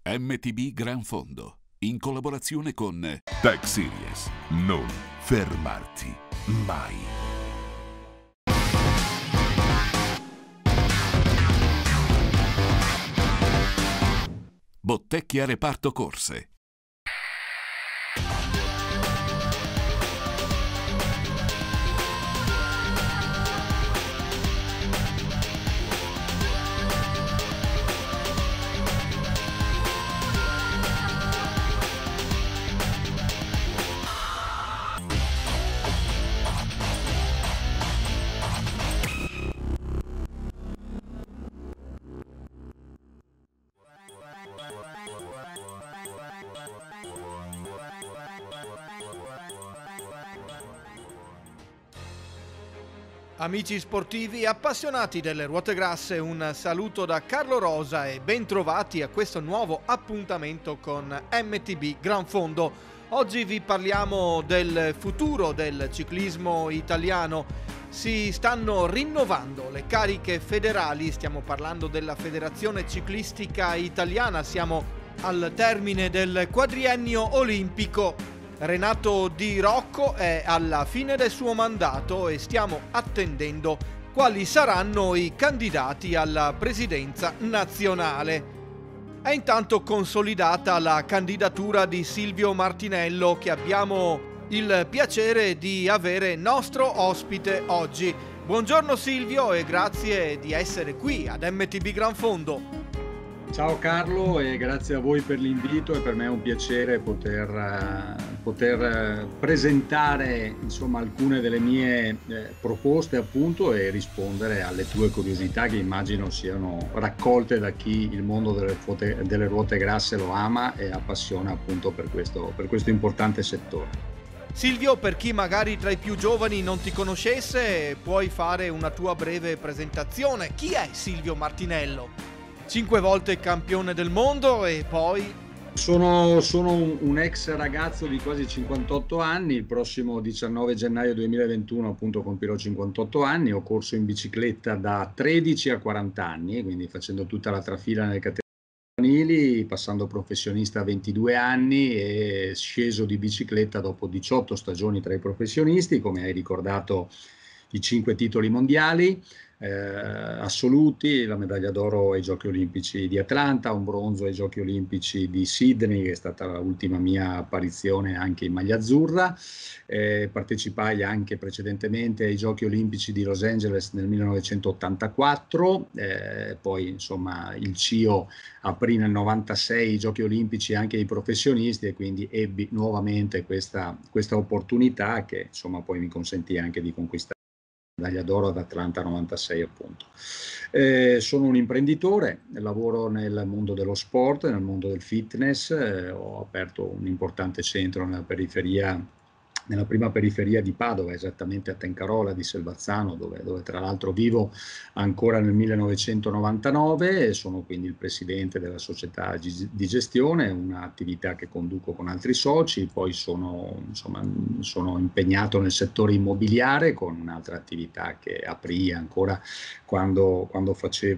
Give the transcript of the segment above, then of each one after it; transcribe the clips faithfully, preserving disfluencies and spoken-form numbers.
M T B Gran Fondo, in collaborazione con Tech Series. Non fermarti mai. Bottecchia Reparto Corse. Amici sportivi appassionati delle ruote grasse, un saluto da Carlo Rosa e ben trovati a questo nuovo appuntamento con M T B Gran Fondo. Oggi vi parliamo del futuro del ciclismo italiano. Si stanno rinnovando le cariche federali, stiamo parlando della Federazione Ciclistica Italiana, siamo al termine del quadriennio olimpico. Renato Di Rocco è alla fine del suo mandato e stiamo attendendo quali saranno i candidati alla presidenza nazionale. È intanto consolidata la candidatura di Silvio Martinello, che abbiamo il piacere di avere nostro ospite oggi. Buongiorno Silvio e grazie di essere qui ad M T B Gran Fondo. Ciao Carlo e grazie a voi per l'invito, e per me è un piacere poter, uh, poter uh, presentare insomma alcune delle mie eh, proposte appunto e rispondere alle tue curiosità, che immagino siano raccolte da chi il mondo delle, ruote, delle ruote grasse lo ama e appassiona appunto per questo, per questo importante settore. Silvio, per chi magari tra i più giovani non ti conoscesse, puoi fare una tua breve presentazione. Chi è Silvio Martinello? Cinque volte campione del mondo e poi... Sono, sono un, un ex ragazzo di quasi cinquantotto anni, il prossimo diciannove gennaio duemilaventuno appunto compirò cinquantotto anni, ho corso in bicicletta da tredici a quaranta anni, quindi facendo tutta la trafila nelle categorie giovanili, passando professionista a ventidue anni e sceso di bicicletta dopo diciotto stagioni tra i professionisti, come hai ricordato i cinque titoli mondiali eh, assoluti, la medaglia d'oro ai Giochi Olimpici di Atlanta, un bronzo ai Giochi Olimpici di Sydney, che è stata l'ultima mia apparizione anche in maglia azzurra. Eh, partecipai anche precedentemente ai Giochi Olimpici di Los Angeles nel millenovecentottantaquattro, eh, poi insomma il C I O aprì nel novantasei i Giochi Olimpici anche ai professionisti e quindi ebbi nuovamente questa, questa opportunità che insomma poi mi consentì anche di conquistare medaglia d'oro ad Atlanta novantasei appunto. Eh, sono un imprenditore, lavoro nel mondo dello sport, nel mondo del fitness, eh, ho aperto un importante centro nella periferia, nella prima periferia di Padova, esattamente a Tencarola di Selvazzano, dove, dove tra l'altro vivo ancora nel millenovecentonovantanove, e sono quindi il presidente della società di gestione, un'attività che conduco con altri soci. Poi sono, insomma, sono impegnato nel settore immobiliare con un'altra attività che aprì ancora quando, quando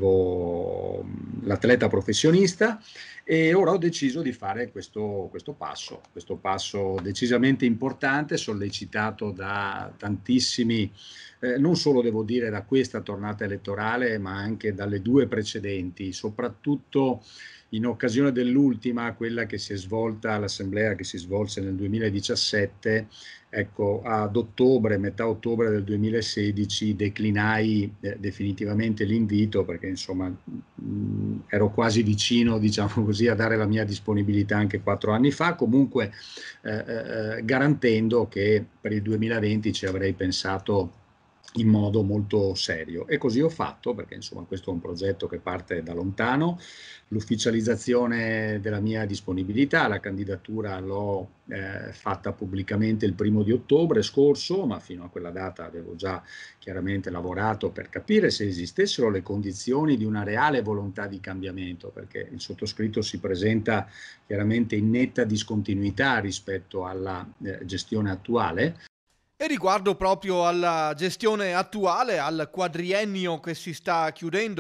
facevo l'atleta professionista, e ora ho deciso di fare questo, questo passo, questo passo decisamente importante, sollecitato da tantissimi, eh, non solo devo dire da questa tornata elettorale, ma anche dalle due precedenti, soprattutto in occasione dell'ultima, quella che si è svolta, l'assemblea che si svolse nel duemiladiciassette. Ecco, ad ottobre, metà ottobre del duemilasedici, declinai eh, definitivamente l'invito, perché insomma mh, ero quasi vicino, diciamo così, a dare la mia disponibilità anche quattro anni fa, comunque eh, eh, garantendo che per il duemilaventi ci avrei pensato in modo molto serio, e così ho fatto, perché insomma questo è un progetto che parte da lontano. L'ufficializzazione della mia disponibilità, la candidatura l'ho eh, fatta pubblicamente il primo di ottobre scorso, ma fino a quella data avevo già chiaramente lavorato per capire se esistessero le condizioni di una reale volontà di cambiamento, perché il sottoscritto si presenta chiaramente in netta discontinuità rispetto alla eh, gestione attuale. E riguardo proprio alla gestione attuale, al quadriennio che si sta chiudendo,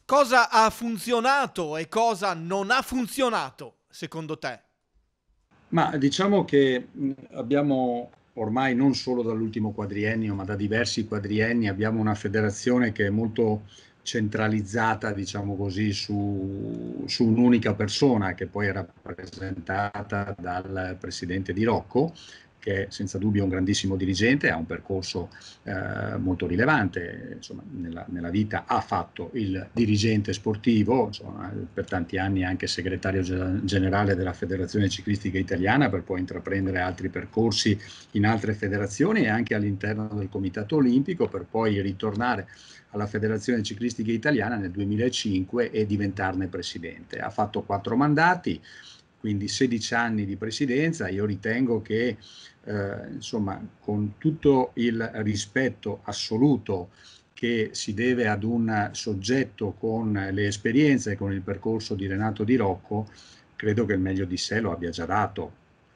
Cosa ha funzionato e cosa non ha funzionato, secondo te? Ma diciamo che mh, abbiamo ormai non solo dall'ultimo quadriennio, ma da diversi quadrienni abbiamo una federazione che è molto centralizzata, diciamo così, su, su un'unica persona che poi è rappresentata dal presidente Di Rocco, che è senza dubbio un grandissimo dirigente, ha un percorso eh, molto rilevante, insomma, nella, nella vita ha fatto il dirigente sportivo, insomma, per tanti anni anche segretario generale della Federazione Ciclistica Italiana, per poi intraprendere altri percorsi in altre federazioni e anche all'interno del Comitato Olimpico, per poi ritornare alla Federazione Ciclistica Italiana nel duemilacinque e diventarne presidente. Ha fatto quattro mandati, quindi sedici anni di presidenza. Io ritengo che eh, insomma, con tutto il rispetto assoluto che si deve ad un soggetto con le esperienze e con il percorso di Renato Di Rocco, credo che il meglio di sé lo abbia già dato.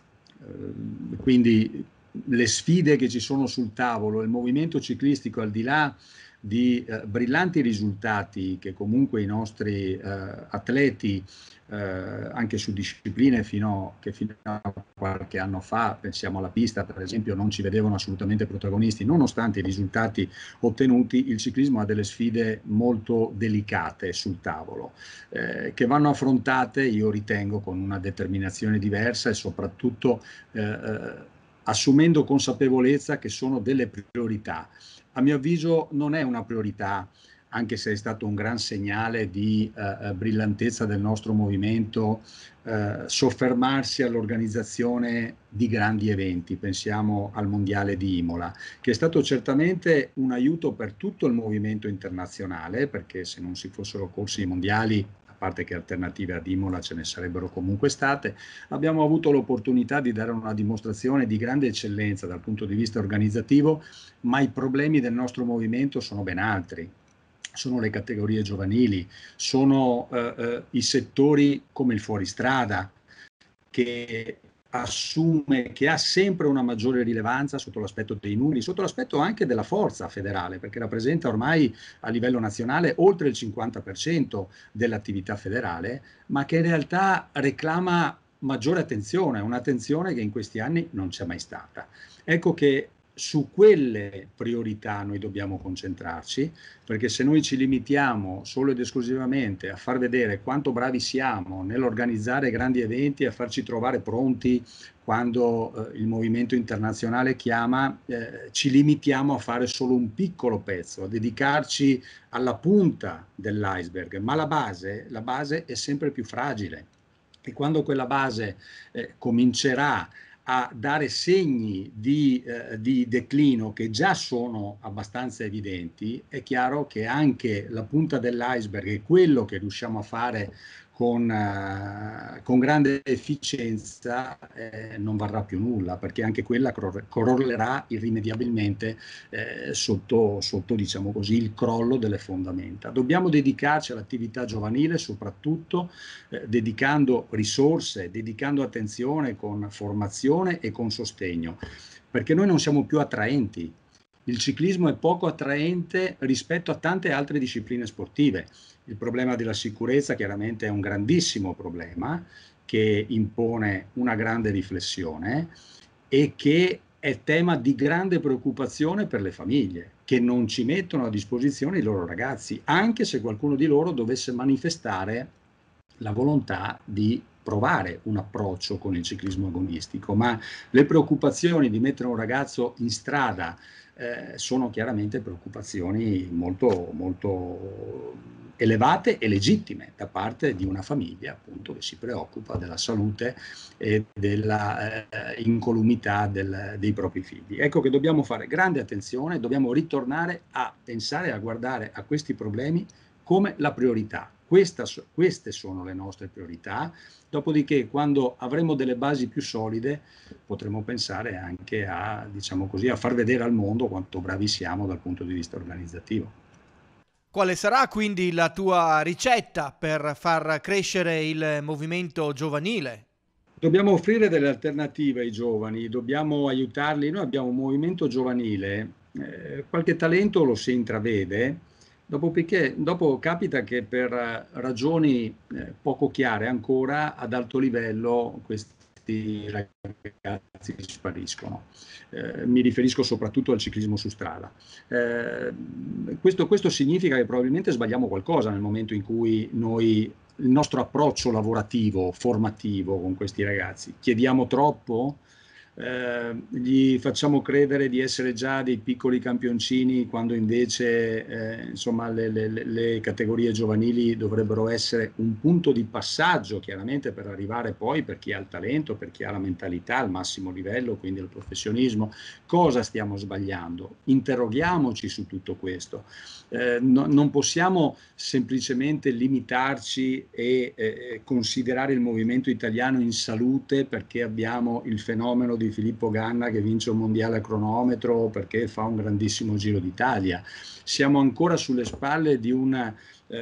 Eh, quindi le sfide che ci sono sul tavolo, il movimento ciclistico, al di là di eh, brillanti risultati che comunque i nostri eh, atleti eh, anche su discipline fino, che fino a qualche anno fa, pensiamo alla pista per esempio, non ci vedevano assolutamente protagonisti, nonostante i risultati ottenuti, il ciclismo ha delle sfide molto delicate sul tavolo eh, che vanno affrontate, io ritengo, con una determinazione diversa e soprattutto eh, eh, assumendo consapevolezza che sono delle priorità. A mio avviso non è una priorità, anche se è stato un gran segnale di eh, brillantezza del nostro movimento, eh, soffermarsi all'organizzazione di grandi eventi. Pensiamo al Mondiale di Imola, che è stato certamente un aiuto per tutto il movimento internazionale, perché se non si fossero corsi i mondiali, a parte che alternative ad Imola ce ne sarebbero comunque state, abbiamo avuto l'opportunità di dare una dimostrazione di grande eccellenza dal punto di vista organizzativo, ma i problemi del nostro movimento sono ben altri. Sono le categorie giovanili, sono eh, eh, i settori come il fuoristrada, che assume, che ha sempre una maggiore rilevanza sotto l'aspetto dei numeri, sotto l'aspetto anche della forza federale, perché rappresenta ormai a livello nazionale oltre il cinquanta per cento dell'attività federale, ma che in realtà reclama maggiore attenzione, un'attenzione che in questi anni non c'è mai stata. Ecco che su quelle priorità noi dobbiamo concentrarci, perché se noi ci limitiamo solo ed esclusivamente a far vedere quanto bravi siamo nell'organizzare grandi eventi, a farci trovare pronti quando eh, il movimento internazionale chiama, eh, ci limitiamo a fare solo un piccolo pezzo, a dedicarci alla punta dell'iceberg, ma la base, la base è sempre più fragile. E quando quella base eh, comincerà a dare segni di, eh, di declino che già sono abbastanza evidenti, è chiaro che anche la punta dell'iceberg e quello che riusciamo a fare con, uh, con grande efficienza eh, non varrà più nulla, perché anche quella crollerà irrimediabilmente eh, sotto, sotto, diciamo così, il crollo delle fondamenta. Dobbiamo dedicarci all'attività giovanile, soprattutto eh, dedicando risorse, dedicando attenzione con formazione e con sostegno, perché noi non siamo più attraenti. Il ciclismo è poco attraente rispetto a tante altre discipline sportive. Il problema della sicurezza chiaramente è un grandissimo problema che impone una grande riflessione e che è tema di grande preoccupazione per le famiglie, che non ci mettono a disposizione i loro ragazzi, anche se qualcuno di loro dovesse manifestare la volontà di provare un approccio con il ciclismo agonistico. Ma le preoccupazioni di mettere un ragazzo in strada eh, sono chiaramente preoccupazioni molto, molto elevate e legittime da parte di una famiglia, appunto, che si preoccupa della salute e della eh, incolumità del, dei propri figli. Ecco che dobbiamo fare grande attenzione, dobbiamo ritornare a pensare, a guardare a questi problemi come la priorità. Questa, queste sono le nostre priorità, dopodiché quando avremo delle basi più solide potremo pensare anche a, diciamo così, a far vedere al mondo quanto bravi siamo dal punto di vista organizzativo. Quale sarà quindi la tua ricetta per far crescere il movimento giovanile? Dobbiamo offrire delle alternative ai giovani, dobbiamo aiutarli. Noi abbiamo un movimento giovanile, eh, qualche talento lo si intravede, Dopo Piquet, dopo capita che per eh, ragioni eh, poco chiare ancora ad alto livello questi ragazzi spariscono. Eh, mi riferisco soprattutto al ciclismo su strada. Eh, questo, questo significa che probabilmente sbagliamo qualcosa nel momento in cui noi il nostro approccio lavorativo, formativo con questi ragazzi. Chiediamo troppo? Eh, gli facciamo credere di essere già dei piccoli campioncini quando invece eh, insomma, le, le, le categorie giovanili dovrebbero essere un punto di passaggio chiaramente per arrivare poi, per chi ha il talento, per chi ha la mentalità al massimo livello, quindi il professionismo. Cosa stiamo sbagliando? Interroghiamoci su tutto questo. Eh, no, non possiamo semplicemente limitarci e eh, considerare il movimento italiano in salute perché abbiamo il fenomeno di Filippo Ganna che vince un mondiale a cronometro, perché fa un grandissimo Giro d'Italia. Siamo ancora sulle spalle di una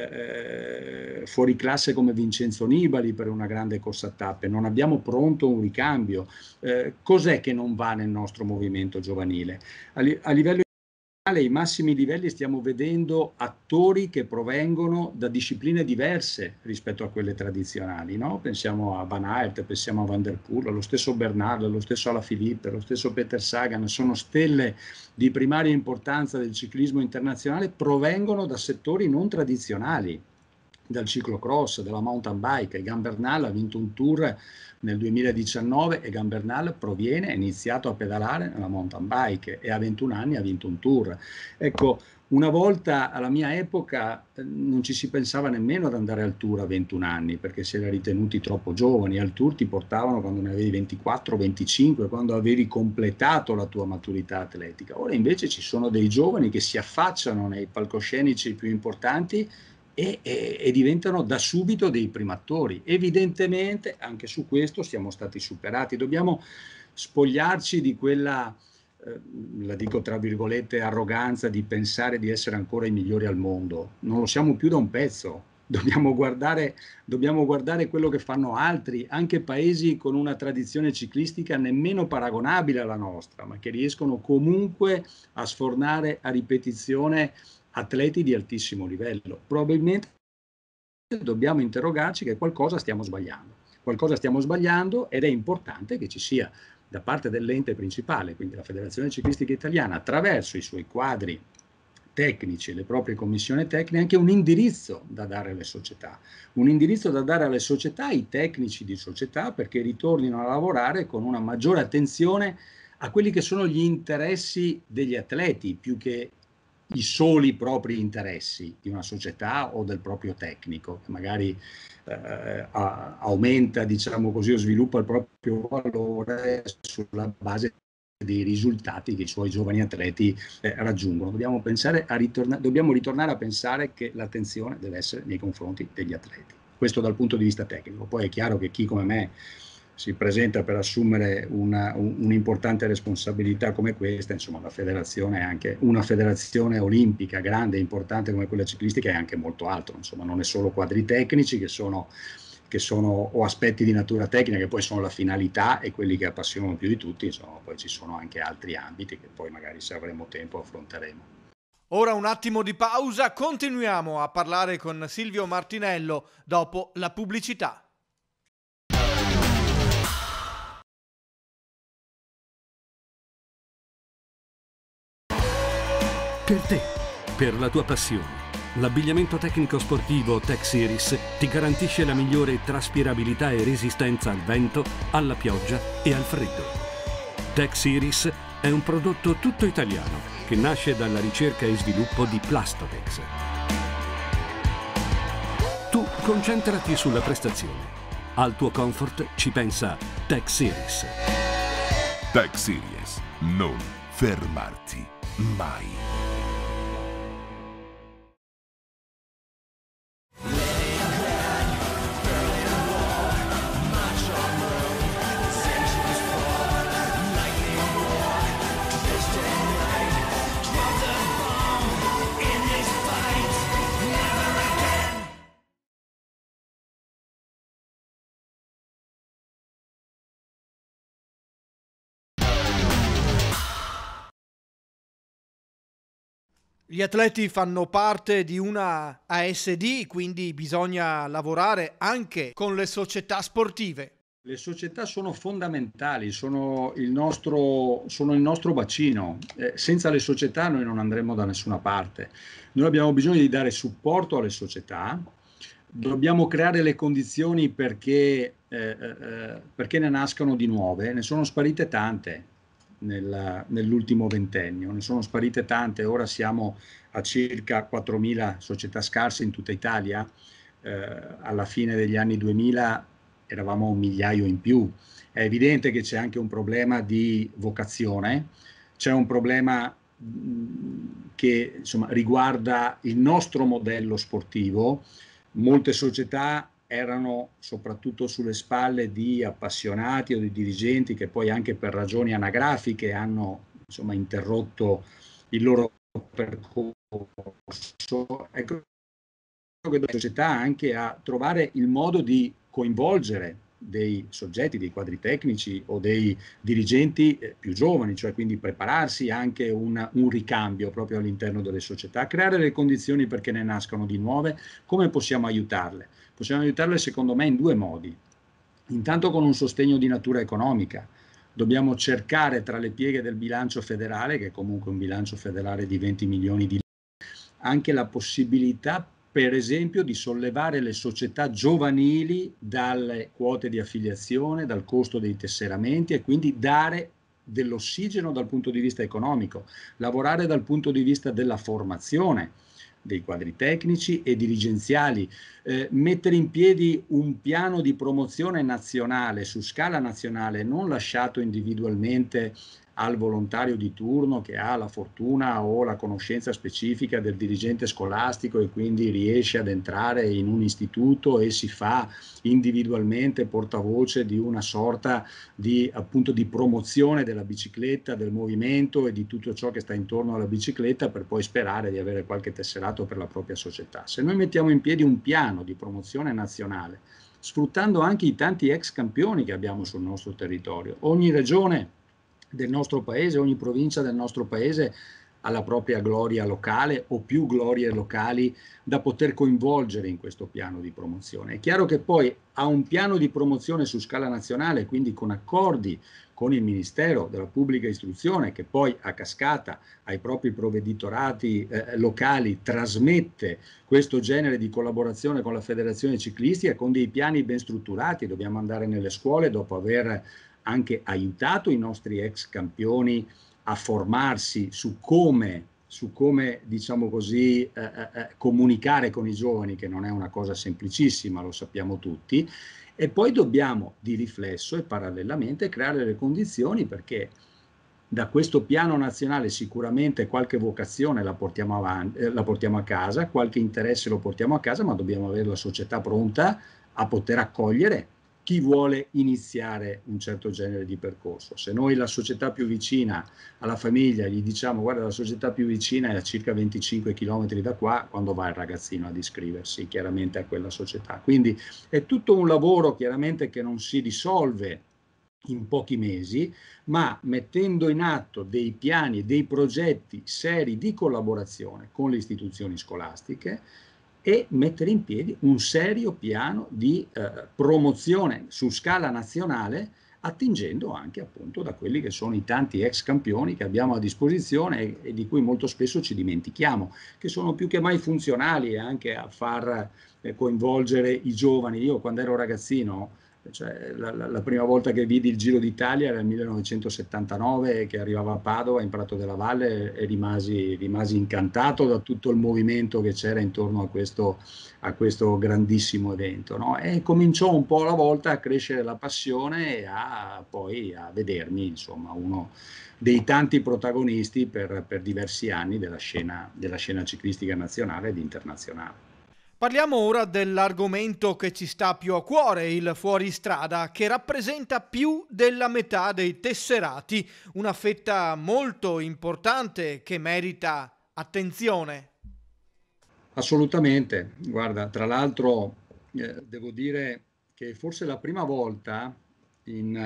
eh, fuoriclasse come Vincenzo Nibali per una grande corsa a tappe. Non abbiamo pronto un ricambio. Eh, cos'è che non va nel nostro movimento giovanile? A, li a livello ai massimi livelli stiamo vedendo attori che provengono da discipline diverse rispetto a quelle tradizionali, no? Pensiamo a Van Aert, pensiamo a Van der Poel, allo stesso Bernal, allo stesso Alaphilippe, allo stesso Peter Sagan, sono stelle di primaria importanza del ciclismo internazionale, provengono da settori non tradizionali, dal ciclocross, dalla mountain bike. Egan Bernal ha vinto un tour nel duemiladiciannove. Egan Bernal proviene, è iniziato a pedalare nella mountain bike e a ventuno anni ha vinto un tour. Ecco, una volta alla mia epoca non ci si pensava nemmeno ad andare al tour a ventuno anni perché si era ritenuti troppo giovani. Al tour ti portavano quando ne avevi ventiquattro venticinque, quando avevi completato la tua maturità atletica. Ora invece ci sono dei giovani che si affacciano nei palcoscenici più importanti E, e, e diventano da subito dei primatori. Evidentemente anche su questo siamo stati superati. Dobbiamo spogliarci di quella, eh, la dico tra virgolette, arroganza di pensare di essere ancora i migliori al mondo. Non lo siamo più da un pezzo. Dobbiamo guardare, dobbiamo guardare quello che fanno altri, anche paesi con una tradizione ciclistica nemmeno paragonabile alla nostra, ma che riescono comunque a sfornare a ripetizione atleti di altissimo livello. Probabilmente dobbiamo interrogarci che qualcosa stiamo sbagliando. Qualcosa stiamo sbagliando ed è importante che ci sia da parte dell'ente principale, quindi la Federazione Ciclistica Italiana, attraverso i suoi quadri tecnici e le proprie commissioni tecniche, anche un indirizzo da dare alle società. Un indirizzo da dare alle società, ai tecnici di società, perché ritornino a lavorare con una maggiore attenzione a quelli che sono gli interessi degli atleti, più che i soli propri interessi di una società o del proprio tecnico, che magari eh, a, aumenta, diciamo così, o sviluppa il proprio valore sulla base dei risultati che i suoi giovani atleti eh, raggiungono. Dobbiamo, pensare a ritorna- dobbiamo ritornare a pensare che l'attenzione deve essere nei confronti degli atleti. Questo dal punto di vista tecnico. Poi è chiaro che chi come me si presenta per assumere una, un, un'importante responsabilità come questa, insomma la federazione è anche una federazione olimpica grande e importante come quella ciclistica, è anche molto altro, insomma non è solo quadri tecnici che sono, che sono o aspetti di natura tecnica che poi sono la finalità e quelli che appassionano più di tutti, insomma poi ci sono anche altri ambiti che poi magari se avremo tempo affronteremo. Ora un attimo di pausa, continuiamo a parlare con Silvio Martinello dopo la pubblicità. Per te, per la tua passione, l'abbigliamento tecnico sportivo Tech Series ti garantisce la migliore traspirabilità e resistenza al vento, alla pioggia e al freddo. Tech Series è un prodotto tutto italiano che nasce dalla ricerca e sviluppo di Plastotex. Tu concentrati sulla prestazione. Al tuo comfort ci pensa Tech Series. Tech Series. Non fermarti mai. Gli atleti fanno parte di una A S D, quindi bisogna lavorare anche con le società sportive. Le società sono fondamentali, sono il nostro, sono il nostro bacino. Eh, senza le società noi non andremo da nessuna parte. Noi abbiamo bisogno di dare supporto alle società, dobbiamo creare le condizioni perché, eh, eh, perché ne nascano di nuove. Ne sono sparite tante nel, nell'ultimo ventennio, ne sono sparite tante. Ora siamo a circa quattromila società scarse in tutta Italia. Eh, alla fine degli anni duemila eravamo un migliaio in più. È evidente che c'è anche un problema di vocazione, c'è un problema mh, che insomma riguarda il nostro modello sportivo. Molte società erano soprattutto sulle spalle di appassionati o di dirigenti che poi anche per ragioni anagrafiche hanno insomma interrotto il loro percorso. Ecco che la società anche a trovare il modo di coinvolgere dei soggetti, dei quadri tecnici o dei dirigenti eh, più giovani, cioè quindi prepararsi anche un, un ricambio proprio all'interno delle società, creare le condizioni perché ne nascano di nuove. Come possiamo aiutarle? Possiamo aiutarle secondo me in due modi. Intanto con un sostegno di natura economica. Dobbiamo cercare tra le pieghe del bilancio federale, che è comunque un bilancio federale di venti milioni di lire, anche la possibilità per esempio di sollevare le società giovanili dalle quote di affiliazione, dal costo dei tesseramenti e quindi dare dell'ossigeno dal punto di vista economico, lavorare dal punto di vista della formazione dei quadri tecnici e dirigenziali, eh, mettere in piedi un piano di promozione nazionale su scala nazionale, non lasciato individualmente al volontario di turno che ha la fortuna o la conoscenza specifica del dirigente scolastico e quindi riesce ad entrare in un istituto e si fa individualmente portavoce di una sorta di appunto di promozione della bicicletta, del movimento e di tutto ciò che sta intorno alla bicicletta per poi sperare di avere qualche tesserato per la propria società. Se noi mettiamo in piedi un piano di promozione nazionale, sfruttando anche i tanti ex campioni che abbiamo sul nostro territorio, ogni regione del nostro paese, ogni provincia del nostro paese ha la propria gloria locale o più glorie locali da poter coinvolgere in questo piano di promozione. È chiaro che poi a un piano di promozione su scala nazionale, quindi con accordi con il Ministero della Pubblica Istruzione, che poi a cascata ai propri provveditorati eh, locali trasmette questo genere di collaborazione con la Federazione Ciclistica, con dei piani ben strutturati. Dobbiamo andare nelle scuole dopo aver anche aiutato i nostri ex campioni a formarsi su come, su come diciamo così, eh, eh, comunicare con i giovani, che non è una cosa semplicissima, lo sappiamo tutti, e poi dobbiamo di riflesso e parallelamente creare le condizioni perché da questo piano nazionale sicuramente qualche vocazione la portiamo avanti, eh, la portiamo a casa, qualche interesse lo portiamo a casa, ma dobbiamo avere la società pronta a poter accogliere chi vuole iniziare un certo genere di percorso. Se noi la società più vicina alla famiglia gli diciamo guarda la società più vicina è a circa venticinque chilometri da qua, quando va il ragazzino ad iscriversi chiaramente a quella società. Quindi è tutto un lavoro chiaramente che non si risolve in pochi mesi, ma mettendo in atto dei piani, dei progetti seri di collaborazione con le istituzioni scolastiche e mettere in piedi un serio piano di eh, promozione su scala nazionale, attingendo anche appunto da quelli che sono i tanti ex campioni che abbiamo a disposizione e, e di cui molto spesso ci dimentichiamo, che sono più che mai funzionali anche a far eh, coinvolgere i giovani. Io quando ero ragazzino, cioè, la, la, la prima volta che vidi il Giro d'Italia era nel millenovecentosettantanove, che arrivava a Padova in Prato della Valle, e rimasi, rimasi incantato da tutto il movimento che c'era intorno a questo, a questo grandissimo evento, no? E cominciò un po' alla volta a crescere la passione e a, poi a vedermi insomma uno dei tanti protagonisti per, per diversi anni della scena, della scena ciclistica nazionale ed internazionale. Parliamo ora dell'argomento che ci sta più a cuore, il fuoristrada, che rappresenta più della metà dei tesserati, una fetta molto importante che merita attenzione. Assolutamente, guarda, tra l'altro eh, devo dire che forse la prima volta in,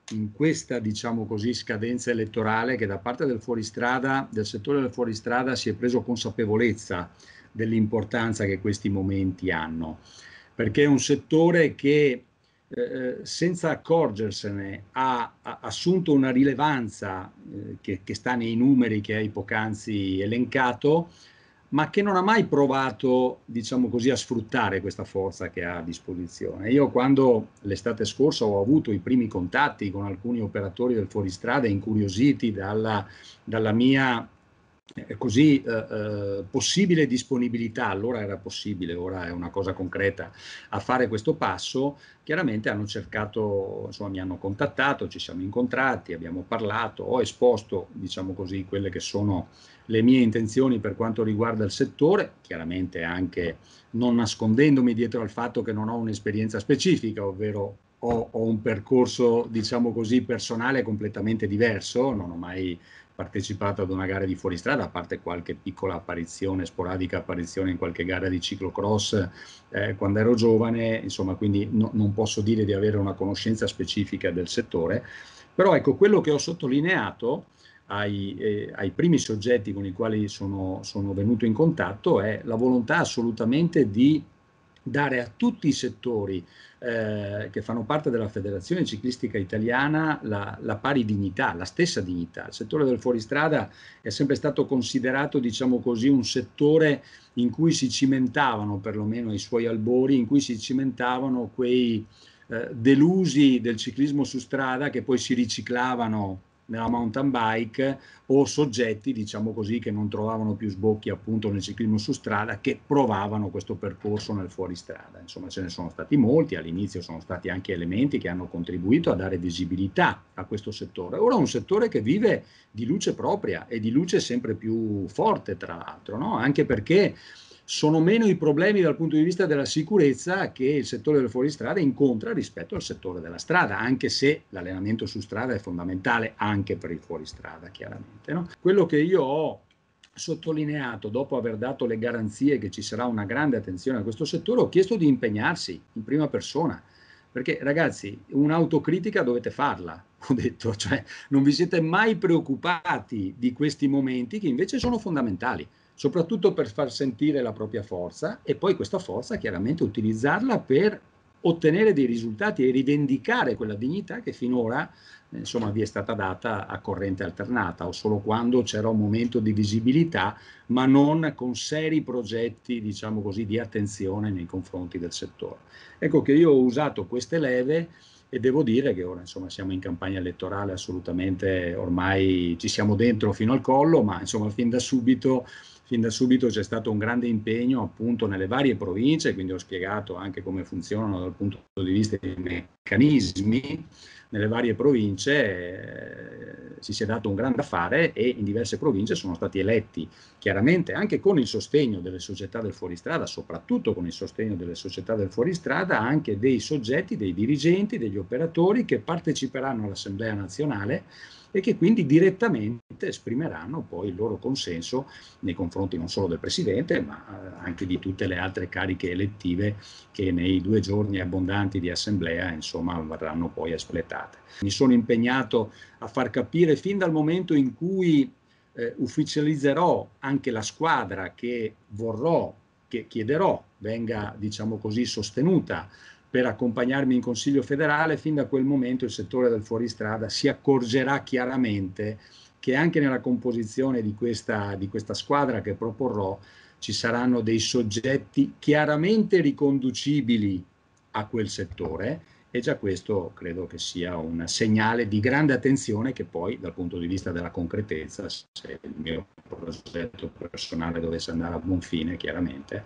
in questa, diciamo così, scadenza elettorale che da parte del fuoristrada, del settore del fuoristrada, si è preso consapevolezza dell'importanza che questi momenti hanno, perché è un settore che eh, senza accorgersene ha, ha assunto una rilevanza eh, che, che sta nei numeri che hai poc'anzi elencato, ma che non ha mai provato, diciamo così, a sfruttare questa forza che ha a disposizione. Io, quando l'estate scorsa ho avuto i primi contatti con alcuni operatori del fuoristrada, incuriositi dalla, dalla mia eh, così eh, eh, possibile disponibilità, allora era possibile, ora è una cosa concreta, a fare questo passo, chiaramente hanno cercato, insomma mi hanno contattato, ci siamo incontrati, abbiamo parlato, ho esposto, diciamo così, quelle che sono le mie intenzioni per quanto riguarda il settore, chiaramente anche non nascondendomi dietro al fatto che non ho un'esperienza specifica, ovvero ho, ho un percorso, diciamo così, personale completamente diverso, non ho mai partecipato ad una gara di fuoristrada, a parte qualche piccola apparizione, sporadica apparizione in qualche gara di ciclocross eh, quando ero giovane, insomma, quindi no, non posso dire di avere una conoscenza specifica del settore, però ecco, quello che ho sottolineato Ai, eh, ai primi soggetti con i quali sono, sono venuto in contatto è la volontà assolutamente di dare a tutti i settori eh, che fanno parte della Federazione Ciclistica Italiana la, la pari dignità, la stessa dignità. Il settore del fuoristrada è sempre stato considerato, diciamo così, un settore in cui si cimentavano, perlomeno ai suoi albori, in cui si cimentavano quei eh, delusi del ciclismo su strada che poi si riciclavano nella mountain bike, o soggetti, diciamo così, che non trovavano più sbocchi appunto nel ciclismo su strada, che provavano questo percorso nel fuoristrada. Insomma, ce ne sono stati molti, all'inizio sono stati anche elementi che hanno contribuito a dare visibilità a questo settore. Ora è un settore che vive di luce propria e di luce sempre più forte, tra l'altro, no? Anche perché sono meno i problemi dal punto di vista della sicurezza che il settore del fuoristrada incontra rispetto al settore della strada, anche se l'allenamento su strada è fondamentale anche per il fuoristrada, chiaramente, no? Quello che io ho sottolineato dopo aver dato le garanzie che ci sarà una grande attenzione a questo settore, ho chiesto di impegnarsi in prima persona, perché ragazzi, un'autocritica dovete farla, ho detto, cioè non vi siete mai preoccupati di questi momenti che invece sono fondamentali, soprattutto per far sentire la propria forza e poi questa forza chiaramente utilizzarla per ottenere dei risultati e rivendicare quella dignità che finora eh, insomma vi è stata data a corrente alternata o solo quando c'era un momento di visibilità, ma non con seri progetti, diciamo così, di attenzione nei confronti del settore. Ecco che io ho usato queste leve e devo dire che ora insomma siamo in campagna elettorale, assolutamente ormai ci siamo dentro fino al collo, ma insomma fin da subito Fin da subito c'è stato un grande impegno appunto nelle varie province, quindi ho spiegato anche come funzionano dal punto di vista dei meccanismi. Nelle varie province eh, si è dato un grande affare e in diverse province sono stati eletti, chiaramente anche con il sostegno delle società del fuoristrada, soprattutto con il sostegno delle società del fuoristrada, anche dei soggetti, dei dirigenti, degli operatori che parteciperanno all'Assemblea nazionale e che quindi direttamente esprimeranno poi il loro consenso nei confronti non solo del Presidente, ma anche di tutte le altre cariche elettive che nei due giorni abbondanti di assemblea, insomma, verranno poi espletate. Mi sono impegnato a far capire fin dal momento in cui eh, ufficializzerò anche la squadra che vorrò, che chiederò venga, diciamo così, sostenuta per accompagnarmi in Consiglio federale, fin da quel momento il settore del fuoristrada si accorgerà chiaramente che anche nella composizione di questa, di questa squadra che proporrò ci saranno dei soggetti chiaramente riconducibili a quel settore e già questo credo che sia un segnale di grande attenzione che poi dal punto di vista della concretezza, se il mio progetto personale dovesse andare a buon fine chiaramente,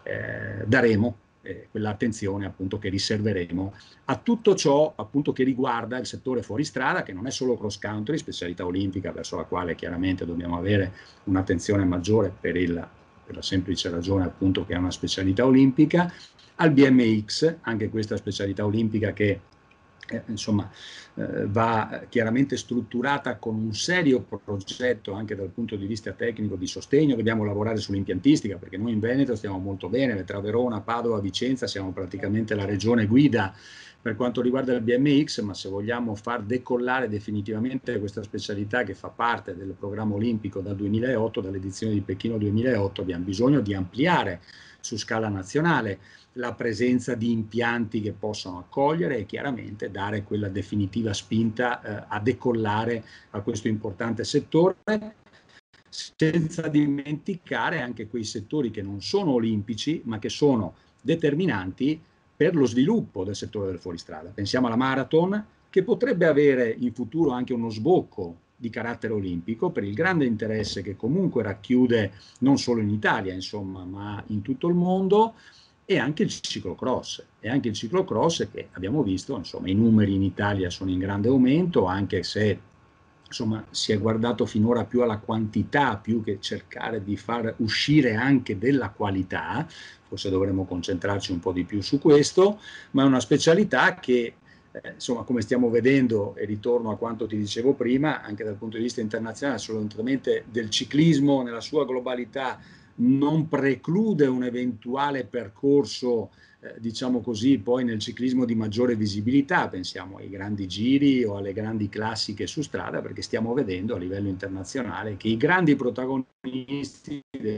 eh, daremo Eh, quell'attenzione appunto che riserveremo a tutto ciò appunto che riguarda il settore fuoristrada, che non è solo cross country, specialità olimpica verso la quale chiaramente dobbiamo avere un'attenzione maggiore per, il, per la semplice ragione appunto che è una specialità olimpica, al B M X, anche questa specialità olimpica che eh, insomma, eh, va chiaramente strutturata con un serio progetto anche dal punto di vista tecnico di sostegno. Dobbiamo lavorare sull'impiantistica, perché noi in Veneto stiamo molto bene, tra Verona, Padova, Vicenza siamo praticamente la regione guida per quanto riguarda il B M X, ma se vogliamo far decollare definitivamente questa specialità che fa parte del programma olimpico dal duemilaotto, dall'edizione di Pechino duemilaotto, abbiamo bisogno di ampliare su scala nazionale la presenza di impianti che possano accogliere e chiaramente dare quella definitiva spinta eh, a decollare a questo importante settore, senza dimenticare anche quei settori che non sono olimpici ma che sono determinanti per lo sviluppo del settore del fuoristrada. Pensiamo alla marathon, che potrebbe avere in futuro anche uno sbocco di carattere olimpico per il grande interesse che comunque racchiude non solo in Italia, insomma, ma in tutto il mondo, e anche il ciclocross. E anche il ciclocross che abbiamo visto, insomma, i numeri in Italia sono in grande aumento, anche se insomma si è guardato finora più alla quantità più che cercare di far uscire anche della qualità. Forse dovremmo concentrarci un po' di più su questo, ma è una specialità che eh, insomma, come stiamo vedendo, e ritorno a quanto ti dicevo prima, anche dal punto di vista internazionale, assolutamente del ciclismo nella sua globalità non preclude un eventuale percorso eh, diciamo così, poi nel ciclismo di maggiore visibilità. Pensiamo ai grandi giri o alle grandi classiche su strada, perché stiamo vedendo a livello internazionale che i grandi protagonisti del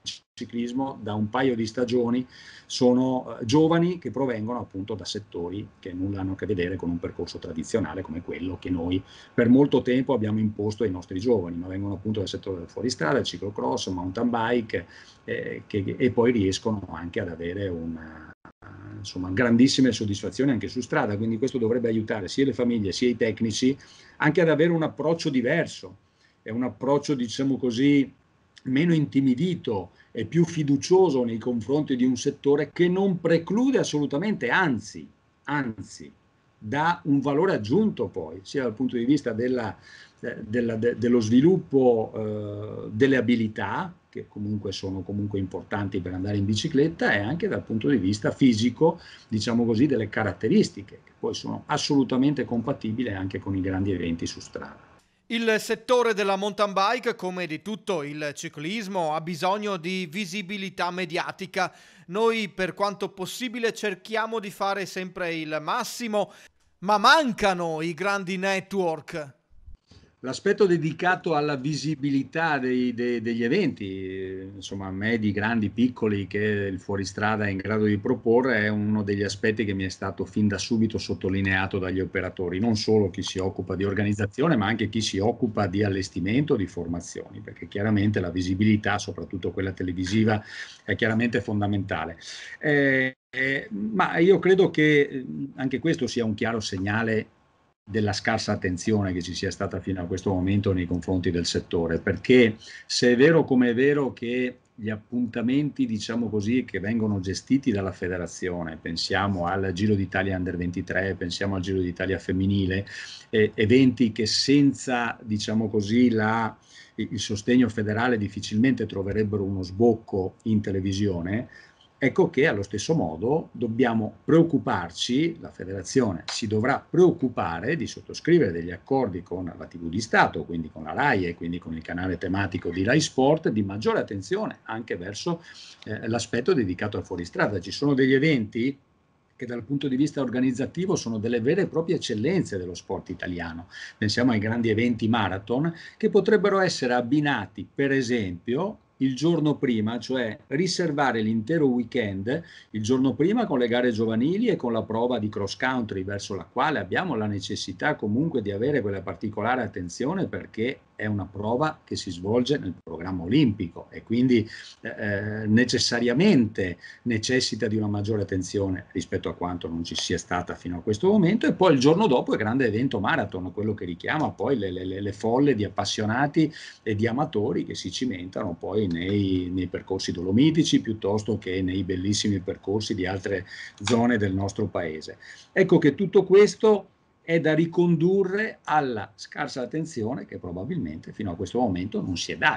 ciclismo da un paio di stagioni sono uh, giovani che provengono appunto da settori che nulla hanno a che vedere con un percorso tradizionale come quello che noi per molto tempo abbiamo imposto ai nostri giovani, ma vengono appunto dal settore del fuoristrada, il ciclocross, mountain bike eh, che, e poi riescono anche ad avere una, insomma, grandissime soddisfazioni anche su strada. Quindi questo dovrebbe aiutare sia le famiglie sia i tecnici anche ad avere un approccio diverso, è un approccio, diciamo così, meno intimidito e più fiducioso nei confronti di un settore che non preclude assolutamente, anzi, anzi, dà un valore aggiunto poi, sia dal punto di vista della, della, de, dello sviluppo eh, delle abilità, che comunque sono comunque importanti per andare in bicicletta, e anche dal punto di vista fisico, diciamo così, delle caratteristiche, che poi sono assolutamente compatibili anche con i grandi eventi su strada. Il settore della mountain bike, come di tutto il ciclismo, ha bisogno di visibilità mediatica. Noi, per quanto possibile, cerchiamo di fare sempre il massimo, ma mancano i grandi network. L'aspetto dedicato alla visibilità dei, dei, degli eventi, insomma medi, grandi, piccoli, che il fuoristrada è in grado di proporre, è uno degli aspetti che mi è stato fin da subito sottolineato dagli operatori, non solo chi si occupa di organizzazione, ma anche chi si occupa di allestimento, di formazioni, perché chiaramente la visibilità, soprattutto quella televisiva, è chiaramente fondamentale. Eh, eh, ma io credo che anche questo sia un chiaro segnale della scarsa attenzione che ci sia stata fino a questo momento nei confronti del settore, perché se è vero come è vero che gli appuntamenti, diciamo così, che vengono gestiti dalla federazione, pensiamo al Giro d'Italia Under ventitré, pensiamo al Giro d'Italia femminile, eh, eventi che senza, diciamo così, la, il sostegno federale difficilmente troverebbero uno sbocco in televisione. Ecco che allo stesso modo dobbiamo preoccuparci, la federazione si dovrà preoccupare di sottoscrivere degli accordi con la tivù di Stato, quindi con la RAI e quindi con il canale tematico di Rai Sport, di maggiore attenzione anche verso eh, l'aspetto dedicato al fuoristrada. Ci sono degli eventi che dal punto di vista organizzativo sono delle vere e proprie eccellenze dello sport italiano. Pensiamo ai grandi eventi marathon che potrebbero essere abbinati, per esempio, il giorno prima, cioè riservare l'intero weekend il giorno prima con le gare giovanili e con la prova di cross country, verso la quale abbiamo la necessità comunque di avere quella particolare attenzione, perché è una prova che si svolge nel programma olimpico e quindi eh, necessariamente necessita di una maggiore attenzione rispetto a quanto non ci sia stata fino a questo momento. E poi il giorno dopo il grande evento marathon, quello che richiama poi le, le, le folle di appassionati e di amatori che si cimentano poi nei, nei percorsi dolomitici piuttosto che nei bellissimi percorsi di altre zone del nostro paese. Ecco che tutto questo è da ricondurre alla scarsa attenzione che probabilmente fino a questo momento non si è data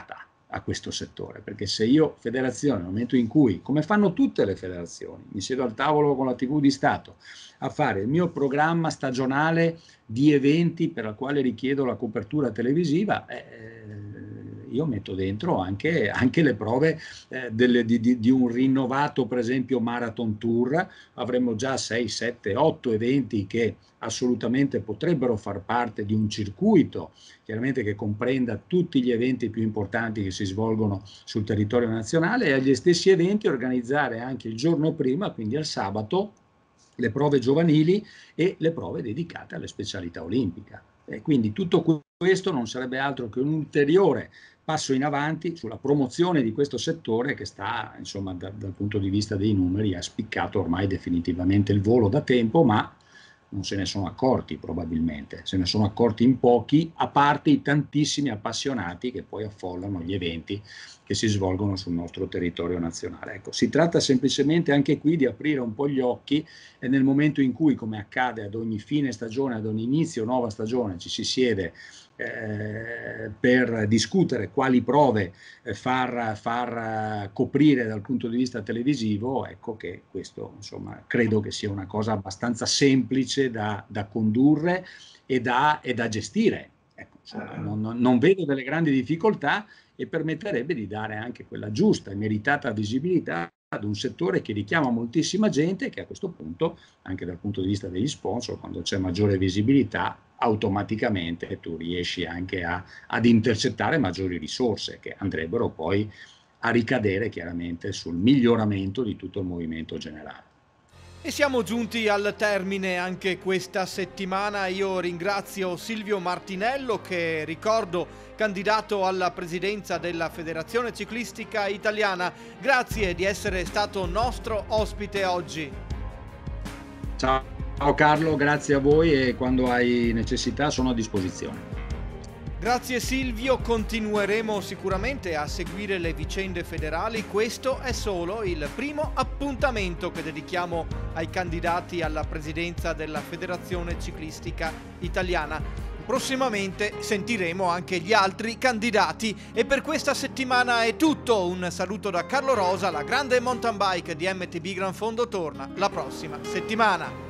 a questo settore, perché se io federazione, nel momento in cui, come fanno tutte le federazioni, mi siedo al tavolo con la tivù di Stato a fare il mio programma stagionale di eventi per il quale richiedo la copertura televisiva, eh, io metto dentro anche, anche le prove eh, delle, di, di, di un rinnovato, per esempio, Marathon Tour. Avremo già sei, sette, otto eventi che assolutamente potrebbero far parte di un circuito, chiaramente che comprenda tutti gli eventi più importanti che si svolgono sul territorio nazionale, e agli stessi eventi organizzare anche il giorno prima, quindi al sabato, le prove giovanili e le prove dedicate alle specialità olimpiche. E quindi tutto questo non sarebbe altro che un ulteriore passo in avanti sulla promozione di questo settore che sta, insomma, da, dal punto di vista dei numeri, ha spiccato ormai definitivamente il volo da tempo, ma non se ne sono accorti probabilmente, se ne sono accorti in pochi, a parte i tantissimi appassionati che poi affollano gli eventi che si svolgono sul nostro territorio nazionale. Ecco, si tratta semplicemente anche qui di aprire un po' gli occhi, e nel momento in cui, come accade ad ogni fine stagione, ad ogni inizio nuova stagione, ci si siede eh, per discutere quali prove eh, far, far uh, coprire dal punto di vista televisivo, ecco che questo, insomma, credo che sia una cosa abbastanza semplice da, da condurre e da, e da gestire. Ecco, insomma, non, non vedo delle grandi difficoltà, e permetterebbe di dare anche quella giusta e meritata visibilità ad un settore che richiama moltissima gente e che a questo punto, anche dal punto di vista degli sponsor, quando c'è maggiore visibilità, automaticamente tu riesci anche a, ad intercettare maggiori risorse che andrebbero poi a ricadere chiaramente sul miglioramento di tutto il movimento generale. E siamo giunti al termine anche questa settimana. Io ringrazio Silvio Martinello, che ricordo candidato alla presidenza della Federazione Ciclistica Italiana. Grazie di essere stato nostro ospite oggi. Ciao Carlo, grazie a voi, e quando hai necessità sono a disposizione. Grazie Silvio, continueremo sicuramente a seguire le vicende federali. Questo è solo il primo appuntamento che dedichiamo ai candidati alla presidenza della Federazione Ciclistica Italiana. Prossimamente sentiremo anche gli altri candidati, e per questa settimana è tutto. Un saluto da Carlo Rosa. La grande mountain bike di M T B Gran Fondo torna la prossima settimana.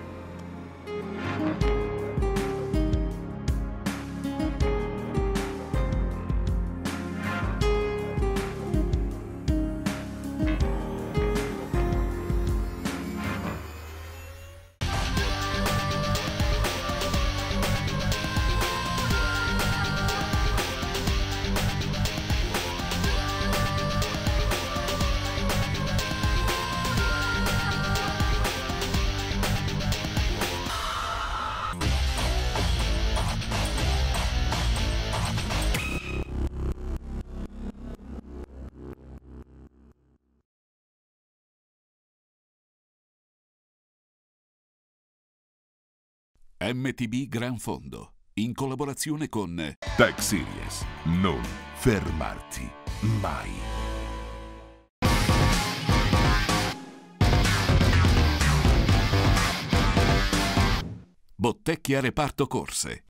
M T B Gran Fondo, in collaborazione con Tech Series. Non fermarti mai. Bottecchia Reparto Corse.